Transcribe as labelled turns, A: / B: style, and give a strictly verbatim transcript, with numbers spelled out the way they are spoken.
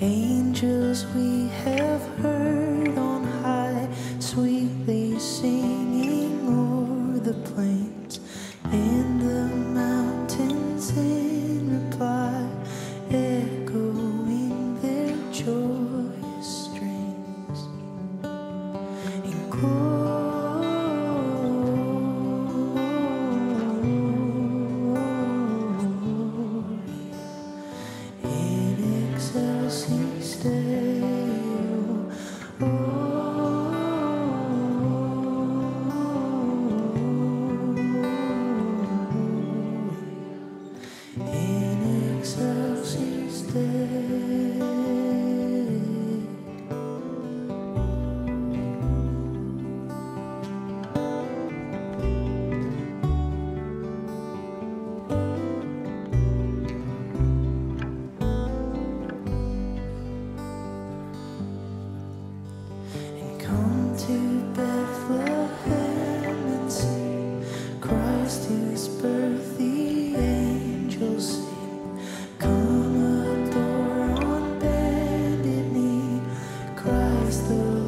A: Angels we have heard on high, sweetly singing o'er the plains, and the mountains in reply, echoing their joyous strains. In glory, in excelsis Deo, in excelsis Deo. Come to Bethlehem and see Christ whose birth the angels sing. Come adore on bended knee Christ the